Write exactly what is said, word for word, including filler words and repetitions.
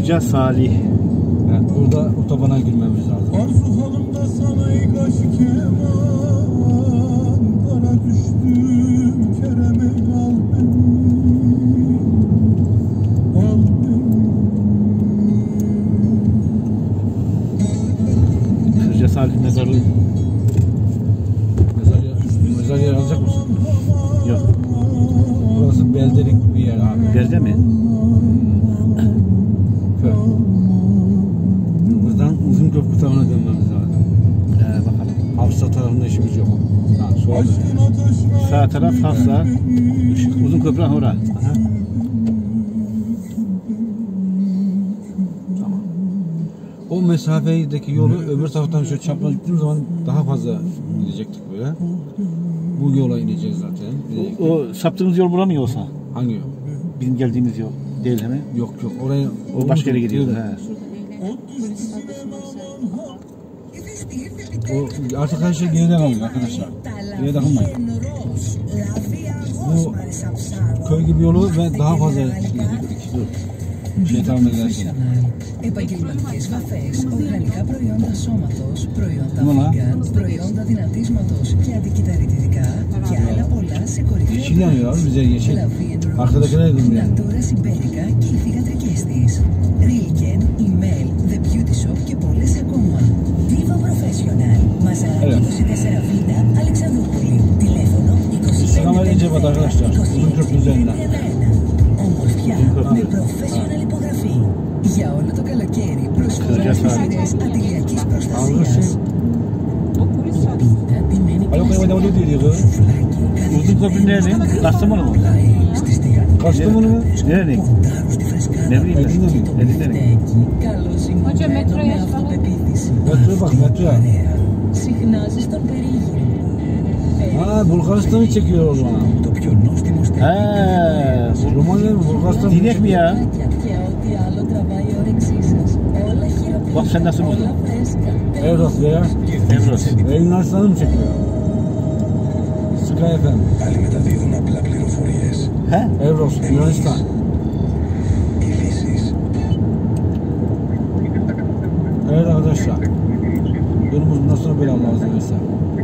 Kırca Salih. Evet, burada otobana girmemiz lazım. Arzu halımda sana kaş keman, para düştüm Kerem'e al beni, al beni. Kırca Salih mezarı. Mezar, mezar yer alacak mısın? Yok. Burası beldelik bir yer abi. Belde mi? Köy. Buradan uzun köprü tarafına dönmemiz lazım. Ee, bakalım. Hafsa tarafında işimiz yok. Ha, sola dönüyoruz. Sağ taraf Hafsa. Uzun köprü orada. Tamam. O mesafedeki yolu öbür taraftan şöyle çapraz gittiğimiz zaman daha fazla gidecektik böyle. Bu yola ineceğiz zaten. O, o saptığımız yol bura mı yoksa? Hangi yol? Bizim geldiğimiz yol değil mi? Yok yok oraya. O başka yere gidiyordu. He. O artık her şey geride kalıyor arkadaşlar. Geride kalmayın. Bu köy gibi yolu ve daha fazla gidecektik. Dur. Şey tahmin edersin. Επαγγελματικές βαφές, οργανικά προϊόντα σώματος, προϊόντα vegan, προϊόντα δυνατίσματος και αντικυταριτιδικά και άλλα πολλά σε κορυφαίο Yeşil yanıyor abi bize yeşil. Arkadakiler de bilmiyor. Natura Siberica και οι θυγατρικές της. Rilken, Email, The Beauty Shop και πολλές ακόμα. Diva Professional, Μαζαράκι είκοσι τέσσερα Β, Αλεξανδρούπολη. Τηλέφωνο είκοσι πέντε πενήντα ένα. Ομορφιά με professional υπογραφή. Για όλο το καλοκαίρι προσφορά στις σειρές αντιλιακής προστασίας. Alo kayma devam ediyor. Uzun köprü nerede? Kastamonu mu? Kastamonu mu? Nerede? Ne bileyim ben. Edirne. Hoca metroya αυτοπεποίθηση. Metroya bak metroya. Συχνάζει στον περίγυρο. Ha Bulgaristan'ı çekiyor o zaman. Το πιο νόστιμο στέλνει. He. Romanya mı Bulgaristan mı? Dinek mi ya? Και ό,τι άλλο τραβάει η όρεξή σας. Όλα χειροπιαστά. Bak sen nasıl buldun? Όλα φρέσκα. Evros ya. Evros. Ve Yunanistan'ı mı çekiyor? Sky F M. Πάλι μεταδίδουν απλά πληροφορίες. He? Evros Yunanistan. Ειδήσεις. Evet arkadaşlar. Yolumuz bundan sonra böyle Allah'a izin verirse.